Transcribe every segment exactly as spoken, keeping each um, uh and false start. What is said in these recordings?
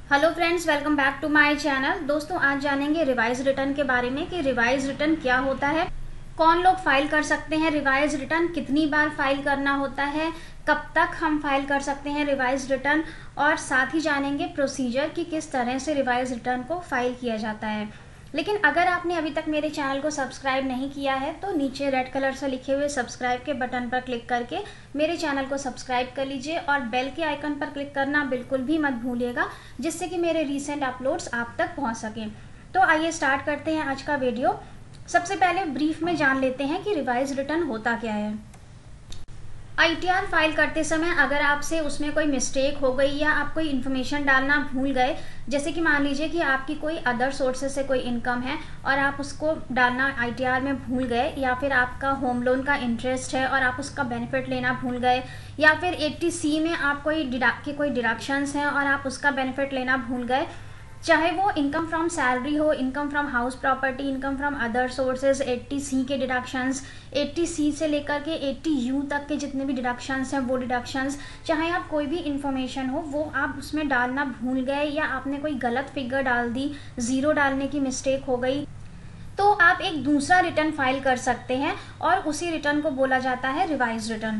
Hello friends, welcome back to my channel. दोस्तों, आज जानेंगे रिवाइज रिटर्न के बारे में कि रिवाइज रिटर्न क्या होता है, कौन लोग फाइल कर सकते हैं रिवाइज रिटर्न, कितनी बार फाइल करना होता है, कब तक हम फाइल कर सकते हैं रिवाइज रिटर्न, और साथ ही जानेंगे प्रोसीजर कि किस तरह से रिवाइज रिटर्न को फाइल किया जाता है। लेकिन अगर आपने अभी तक मेरे चैनल को सब्सक्राइब नहीं किया है तो नीचे रेड कलर से लिखे हुए सब्सक्राइब के बटन पर क्लिक करके मेरे चैनल को सब्सक्राइब कर लीजिए और बेल के आइकन पर क्लिक करना बिल्कुल भी मत भूलिएगा, जिससे कि मेरे रीसेंट अपलोड्स आप तक पहुंच सकें। तो आइए स्टार्ट करते हैं आज का वीडियो। सबसे पहले ब्रीफ में जान लेते हैं कि रिवाइज रिटर्न होता क्या है। आई टी आर फाइल करते समय अगर आपसे उसमें कोई मिस्टेक हो गई या आप कोई इन्फॉर्मेशन डालना भूल गए, जैसे कि मान लीजिए कि आपकी कोई अदर सोर्सेज से कोई इनकम है और आप उसको डालना आई टी आर में भूल गए, या फिर आपका होम लोन का इंटरेस्ट है और आप उसका बेनिफिट लेना भूल गए, या फिर एट्टी सी में आप कोई डिडक्ट के कोई डिडक्शंस हैं और आप उसका बेनिफिट लेना भूल गए, चाहे वो इनकम फ्रॉम सैलरी हो, income from house property, income from other sources, eighty C के डिडक्शंस, एट्टी सी से लेकर के एट्टी यू तक के जितने भी डिडक्शंस हैं वो डिडक्शंस, चाहे आप कोई भी इन्फॉर्मेशन हो वो आप उसमें डालना भूल गए या आपने कोई गलत फिगर डाल दी, ज़ीरो डालने की मिस्टेक हो गई, तो आप एक दूसरा रिटर्न फाइल कर सकते हैं और उसी रिटर्न को बोला जाता है रिवाइज रिटर्न।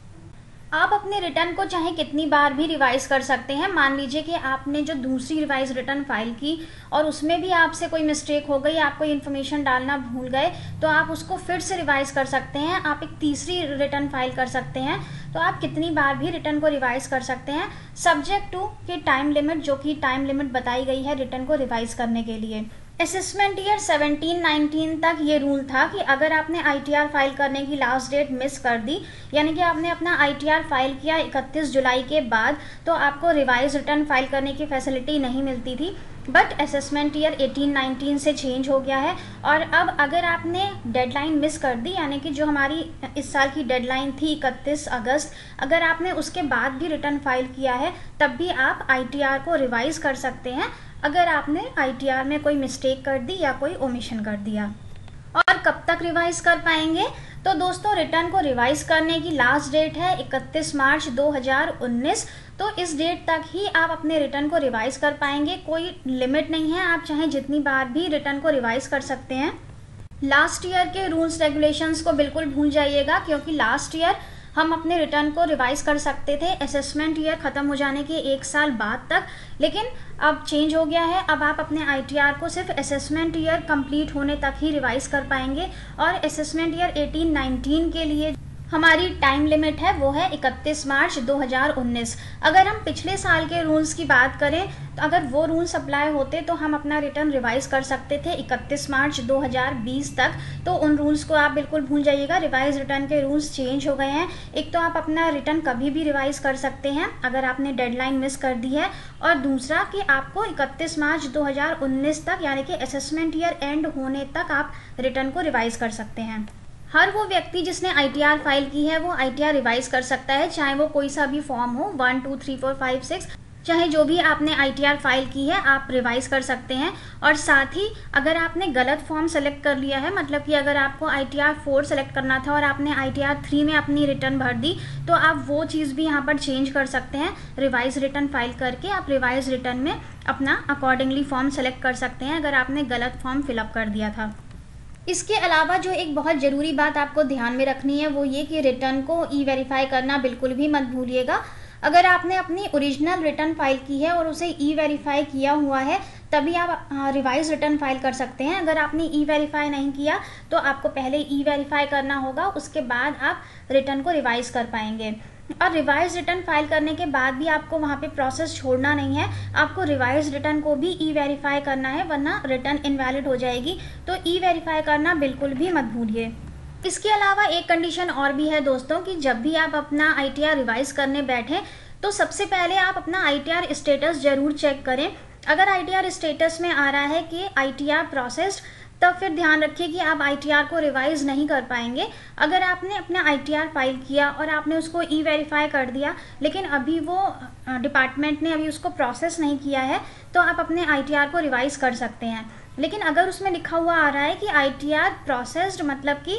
आप अपने रिटर्न को चाहे कितनी बार भी रिवाइज कर सकते हैं। मान लीजिए कि आपने जो दूसरी रिवाइज रिटर्न फाइल की और उसमें भी आपसे कोई मिस्टेक हो गई, आप कोई इन्फॉर्मेशन डालना भूल गए, तो आप उसको फिर से रिवाइज कर सकते हैं। आप एक तीसरी रिटर्न फाइल कर सकते हैं। तो आप कितनी बार भी रिटर्न को रिवाइज कर सकते हैं, सब्जेक्ट टू कि टाइम लिमिट, जो कि टाइम लिमिट बताई गई है रिटर्न को रिवाइज करने के लिए। असेसमेंट ईयर सेवनटीन नाइनटीन तक ये रूल था कि अगर आपने आई टी आर फाइल करने की लास्ट डेट मिस कर दी, यानी कि आपने अपना आई टी आर फाइल किया इकतीस जुलाई के बाद, तो आपको रिवाइज रिटर्न फाइल करने की फैसिलिटी नहीं मिलती थी। But assessment year eighteen nineteen से चेंज हो गया है और अब अगर आपने डेडलाइन मिस कर दी, यानी कि जो हमारी इस साल की डेडलाइन थी इकतीस अगस्त, अगर आपने उसके बाद भी रिटर्न फाइल किया है तब भी आप आई टी आर को रिवाइज कर सकते हैं अगर आपने आई टी आर में कोई मिस्टेक कर दी या कोई ओमिशन कर दिया। और कब तक रिवाइज कर पाएंगे? तो दोस्तों, रिटर्न को रिवाइज करने की लास्ट डेट है इकतीस मार्च दो हज़ार उन्नीस। तो इस डेट तक ही आप अपने रिटर्न को रिवाइज कर पाएंगे, कोई लिमिट नहीं है, आप चाहे जितनी बार भी रिटर्न को रिवाइज कर सकते हैं। लास्ट ईयर के रूल्स रेगुलेशंस को बिल्कुल भूल जाइएगा, क्योंकि लास्ट ईयर हम अपने रिटर्न को रिवाइज कर सकते थे असेसमेंट ईयर खत्म हो जाने के एक साल बाद तक, लेकिन अब चेंज हो गया है। अब आप अपने आई टी आर को सिर्फ असेसमेंट ईयर कंप्लीट होने तक ही रिवाइज कर पाएंगे और असेसमेंट ईयर एटीन नाइनटीन के लिए हमारी टाइम लिमिट है वो है इकतीस मार्च दो हज़ार उन्नीस। अगर हम पिछले साल के रूल्स की बात करें तो अगर वो रूल्स अप्लाई होते तो हम अपना रिटर्न रिवाइज कर सकते थे इकतीस मार्च दो हज़ार बीस तक। तो उन रूल्स को आप बिल्कुल भूल जाइएगा। रिवाइज रिटर्न के रूल्स चेंज हो गए हैं। एक तो आप अपना रिटर्न कभी भी रिवाइज कर सकते हैं अगर आपने डेडलाइन मिस कर दी है, और दूसरा कि आपको इकतीस मार्च दो हज़ार उन्नीस तक, यानी कि असेसमेंट ईयर एंड होने तक आप रिटर्न को रिवाइज कर सकते हैं। हर वो व्यक्ति जिसने आई टी आर फाइल की है वो आई टी आर रिवाइज कर सकता है, चाहे वो कोई सा भी फॉर्म हो, one two three four five six, चाहे जो भी आपने आई टी आर फाइल की है आप रिवाइज कर सकते हैं। और साथ ही अगर आपने गलत फॉर्म सेलेक्ट कर लिया है, मतलब कि अगर आपको I T R four select करना था और आपने आई टी आर थ्री में अपनी रिटर्न भर दी, तो आप वो चीज़ भी यहाँ पर चेंज कर सकते हैं। रिवाइज रिटर्न फाइल करके आप रिवाइज रिटर्न में अपना अकॉर्डिंगली फॉर्म सेलेक्ट कर सकते हैं अगर आपने गलत फॉर्म फिलअप कर दिया था। इसके अलावा जो एक बहुत ज़रूरी बात आपको ध्यान में रखनी है वो ये कि रिटर्न को ई वेरीफाई करना बिल्कुल भी मत भूलिएगा। अगर आपने अपनी ओरिजिनल रिटर्न फाइल की है और उसे ई वेरीफाई किया हुआ है तभी आप रिवाइज रिटर्न फाइल कर सकते हैं। अगर आपने ई वेरीफाई नहीं किया तो आपको पहले ई वेरीफाई करना होगा, उसके बाद आप रिटर्न को रिवाइज कर पाएंगे। और रिवाइज रिटर्न फाइल करने के बाद भी आपको वहाँ पे प्रोसेस छोड़ना नहीं है, आपको रिवाइज रिटर्न को भी ई वेरीफाई करना है, वरना रिटर्न इनवैलिड हो जाएगी। तो ई वेरीफाई करना बिल्कुल भी मत भूलिए। इसके अलावा एक कंडीशन और भी है दोस्तों कि जब भी आप अपना आई टी आर रिवाइज करने बैठें तो सबसे पहले आप अपना आई टी आर स्टेटस जरूर चेक करें। अगर आई टी आर स्टेटस में आ रहा है कि आई टी आर प्रोसेस्ड, तब फिर ध्यान रखिए कि आप आई टी आर को रिवाइज नहीं कर पाएंगे। अगर आपने अपना आई टी आर फाइल किया और आपने उसको ई वेरीफाई कर दिया लेकिन अभी वो डिपार्टमेंट ने अभी उसको प्रोसेस नहीं किया है, तो आप अपने आई टी आर को रिवाइज कर सकते हैं। लेकिन अगर उसमें लिखा हुआ आ रहा है कि आई टी आर प्रोसेस्ड, मतलब कि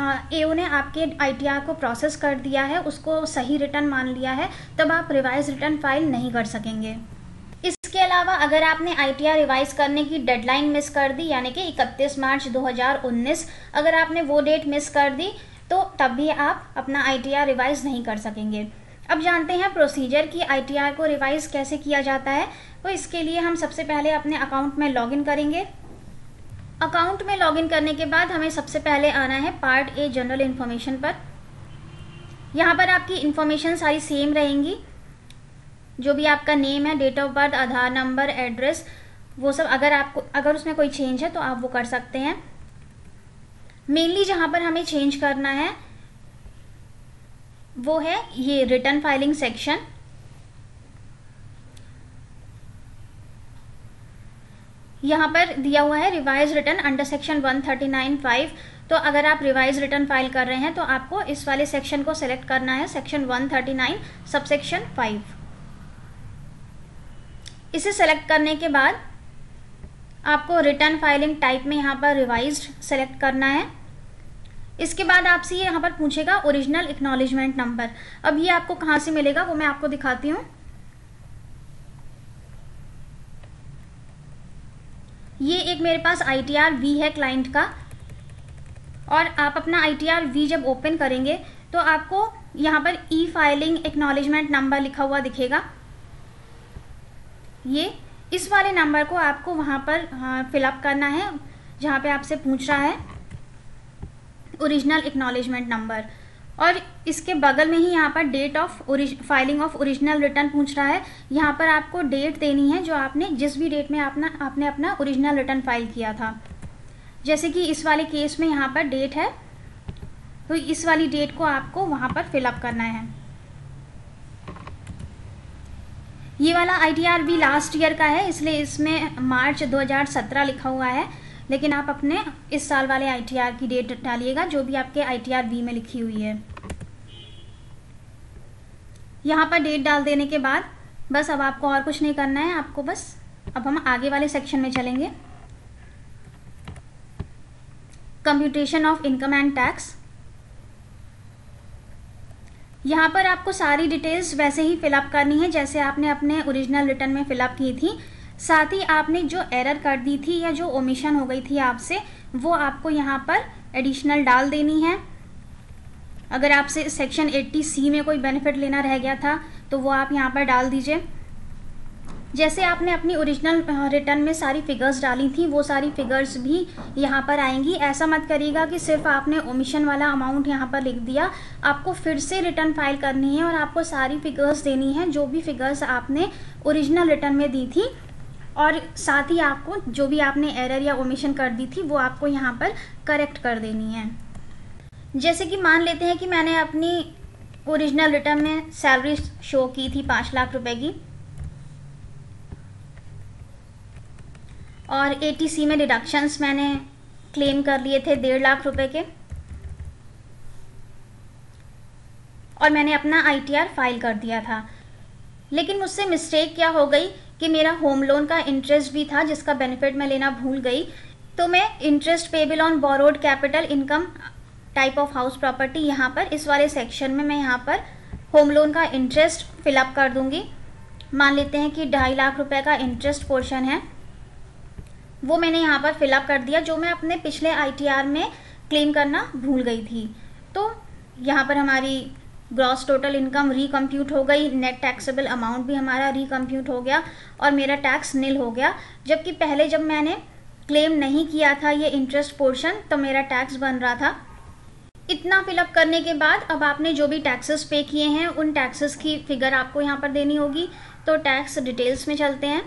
ए ओ ने आपके आई टी आर को प्रोसेस कर दिया है, उसको सही रिटर्न मान लिया है, तब आप रिवाइज रिटर्न फाइल नहीं कर सकेंगे। इसके अलावा अलावा अगर आपने आई टी आर रिवाइज करने की डेडलाइन मिस कर दी, यानी कि इकतीस मार्च दो हज़ार उन्नीस, अगर आपने वो डेट मिस कर दी तो तब भी आप अपना आई टी आर रिवाइज नहीं कर सकेंगे। अब जानते हैं प्रोसीजर कि आई टी आर को रिवाइज कैसे किया जाता है। तो इसके लिए हम सबसे पहले अपने अकाउंट में लॉगिन करेंगे। अकाउंट में लॉगिन करने के बाद हमें सबसे पहले आना है पार्ट ए जनरल इन्फॉर्मेशन पर। यहाँ पर आपकी इन्फॉर्मेशन सारी सेम रहेंगी, जो भी आपका नेम है, date of birth, Aadhaar number, address, वो सब अगर आपको अगर उसमें कोई चेंज है तो आप वो कर सकते हैं। मेनली जहाँ पर हमें चेंज करना है वो है ये रिटर्न फाइलिंग सेक्शन। यहाँ पर दिया हुआ है रिवाइज रिटर्न अंडर सेक्शन एक सौ उनतालीस फाइव। तो अगर आप रिवाइज रिटर्न फाइल कर रहे हैं तो आपको इस वाले सेक्शन को सिलेक्ट करना है, सेक्शन एक सौ उनतालीस सबसेक्शन फाइव। इसे सेलेक्ट करने के बाद आपको रिटर्न फाइलिंग टाइप में यहाँ पर रिवाइज्ड सेलेक्ट करना है। इसके बाद आपसे ये यहाँ पर पूछेगा ओरिजिनल एक्नॉलेजमेंट नंबर। अब ये आपको कहाँ से मिलेगा वो मैं आपको दिखाती हूँ। ये एक मेरे पास आई टी आर वी है क्लाइंट का, और आप अपना आई टी आर वी जब ओपन करेंगे तो आपको यहाँ पर ई फाइलिंग एक्नॉलेजमेंट नंबर लिखा हुआ दिखेगा। ये इस वाले नंबर को आपको वहाँ पर फिलअप करना है, जहाँ पे आपसे पूछ रहा है ओरिजिनल एक्नॉलेजमेंट नंबर, और इसके बगल में ही यहाँ पर date of filing of original return पूछ रहा है। यहाँ पर आपको डेट देनी है जो आपने जिस भी डेट में आपने आपने अपना ओरिजिनल रिटर्न फाइल किया था। जैसे कि इस वाले केस में यहाँ पर डेट है, तो इस वाली डेट को आपको वहाँ पर फिलअप करना है। ये वाला आई टी आर भी लास्ट ईयर का है, इसलिए इसमें मार्च दो हज़ार सत्रह लिखा हुआ है, लेकिन आप अपने इस साल वाले आई टी आर की डेट डालिएगा जो भी आपके आई टी आर वी में लिखी हुई है। यहाँ पर डेट डाल देने के बाद बस अब आपको और कुछ नहीं करना है। आपको बस अब हम आगे वाले सेक्शन में चलेंगे, computation of income and tax. यहाँ पर आपको सारी डिटेल्स वैसे ही फिलअप करनी है जैसे आपने अपने ओरिजिनल रिटर्न में फिलअप की थी। साथ ही आपने जो एरर कर दी थी या जो ओमिशन हो गई थी आपसे, वो आपको यहाँ पर एडिशनल डाल देनी है। अगर आपसे सेक्शन अस्सी सी में कोई बेनिफिट लेना रह गया था तो वो आप यहाँ पर डाल दीजिए। जैसे आपने अपनी ओरिजिनल रिटर्न में सारी फिगर्स डाली थी वो सारी फिगर्स भी यहाँ पर आएंगी। ऐसा मत करिएगा कि सिर्फ आपने ओमिशन वाला अमाउंट यहाँ पर लिख दिया। आपको फिर से रिटर्न फाइल करनी है और आपको सारी फिगर्स देनी है जो भी फिगर्स आपने ओरिजिनल रिटर्न में दी थी, और साथ ही आपको जो भी आपने एरर या ओमिशन कर दी थी वो आपको यहाँ पर करेक्ट कर देनी है। जैसे कि मान लेते हैं कि मैंने अपनी ओरिजिनल रिटर्न में सैलरी शो की थी पाँच लाख रुपए की, और ए टी सी में डिडक्शंस मैंने क्लेम कर लिए थे डेढ़ लाख रुपए के, और मैंने अपना आई टी आर फाइल कर दिया था। लेकिन मुझसे मिस्टेक क्या हो गई कि मेरा होम लोन का इंटरेस्ट भी था जिसका बेनिफिट मैं लेना भूल गई। तो मैं interest payable on borrowed capital income type of house property, यहाँ पर इस वाले सेक्शन में मैं यहाँ पर होम लोन का इंटरेस्ट फिलअप कर दूंगी। मान लेते हैं कि ढाई लाख रुपए का इंटरेस्ट पोर्शन है, वो मैंने यहाँ पर फिलअप कर दिया जो मैं अपने पिछले आई टी आर में क्लेम करना भूल गई थी। तो यहाँ पर हमारी ग्रॉस टोटल इनकम रिकम्प्यूट हो गई, नेट टैक्सेबल अमाउंट भी हमारा रिकम्प्यूट हो गया और मेरा टैक्स निल हो गया। जबकि पहले जब मैंने क्लेम नहीं किया था ये इंटरेस्ट पोर्शन तो मेरा टैक्स बन रहा था। इतना फिलअप करने के बाद अब आपने जो भी टैक्सेस पे किए हैं उन टैक्सेस की फिगर आपको यहाँ पर देनी होगी। तो टैक्स डिटेल्स में चलते हैं।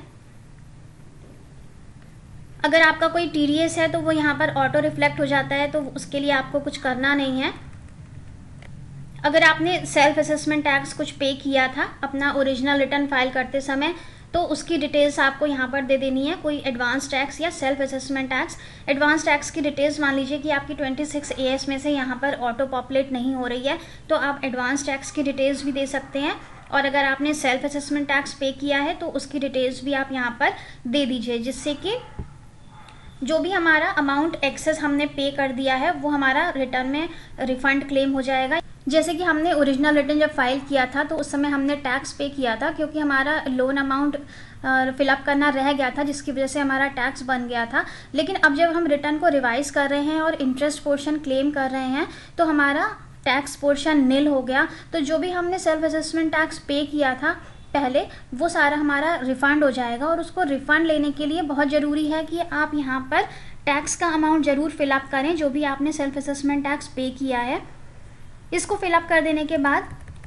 अगर आपका कोई टी डी एस है तो वो यहाँ पर ऑटो रिफ्लेक्ट हो जाता है, तो उसके लिए आपको कुछ करना नहीं है। अगर आपने सेल्फ असेसमेंट टैक्स कुछ पे किया था अपना ओरिजिनल रिटर्न फाइल करते समय तो उसकी डिटेल्स आपको यहाँ पर दे देनी है, कोई एडवांस टैक्स या self assessment tax. Advance tax की डिटेल्स मान लीजिए कि आपकी छब्बीस ए एस में से यहाँ पर ऑटो पॉपुलेट नहीं हो रही है तो आप एडवांस टैक्स की डिटेल्स भी दे सकते हैं। और अगर आपने सेल्फ असेसमेंट टैक्स पे किया है तो उसकी डिटेल्स भी आप यहाँ पर दे दीजिए, जिससे कि जो भी हमारा अमाउंट एक्सेस हमने पे कर दिया है वो हमारा रिटर्न में रिफंड क्लेम हो जाएगा। जैसे कि हमने ओरिजिनल रिटर्न जब फाइल किया था तो उस समय हमने टैक्स पे किया था, क्योंकि हमारा लोन अमाउंट फिलअप करना रह गया था, जिसकी वजह से हमारा टैक्स बन गया था। लेकिन अब जब हम रिटर्न को रिवाइज कर रहे हैं और इंटरेस्ट पोर्शन क्लेम कर रहे हैं तो हमारा टैक्स पोर्शन निल हो गया। तो जो भी हमने सेल्फ असेसमेंट टैक्स पे किया था पहले, वो सारा हमारा रिफंड हो जाएगा। और उसको रिफंड लेने के लिए बहुत ज़रूरी है कि आप यहाँ पर टैक्स का अमाउंट ज़रूर फिलअप करें, जो भी आपने सेल्फ असेसमेंट टैक्स पे किया है। इसको फिलअप कर देने के बाद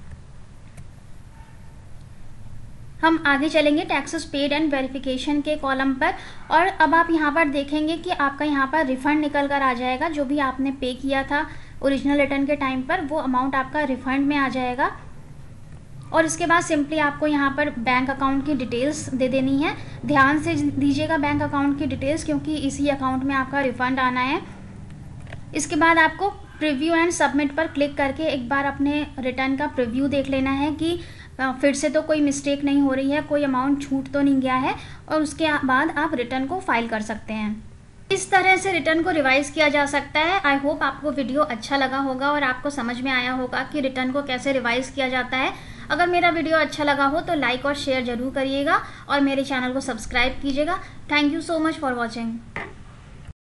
हम आगे चलेंगे टैक्सेस पेड एंड वेरिफिकेशन के कॉलम पर। और अब आप यहाँ पर देखेंगे कि आपका यहाँ पर रिफंड निकल कर आ जाएगा। जो भी आपने पे किया था ओरिजिनल रिटर्न के टाइम पर, वो अमाउंट आपका रिफंड में आ जाएगा। और इसके बाद सिंपली आपको यहाँ पर बैंक अकाउंट की डिटेल्स दे देनी है। ध्यान से दीजिएगा बैंक अकाउंट की डिटेल्स, क्योंकि इसी अकाउंट में आपका रिफंड आना है। इसके बाद आपको प्रीव्यू एंड सबमिट पर क्लिक करके एक बार अपने रिटर्न का प्रीव्यू देख लेना है कि फिर से तो कोई मिस्टेक नहीं हो रही है, कोई अमाउंट छूट तो नहीं गया है। और उसके बाद आप रिटर्न को फाइल कर सकते हैं। इस तरह से रिटर्न को रिवाइज किया जा सकता है। आई होप आपको वीडियो अच्छा लगा होगा और आपको समझ में आया होगा कि रिटर्न को कैसे रिवाइज किया जाता है। अगर मेरा वीडियो अच्छा लगा हो तो लाइक और शेयर जरूर करिएगा और मेरे चैनल को सब्सक्राइब कीजिएगा। Thank you so much for watching.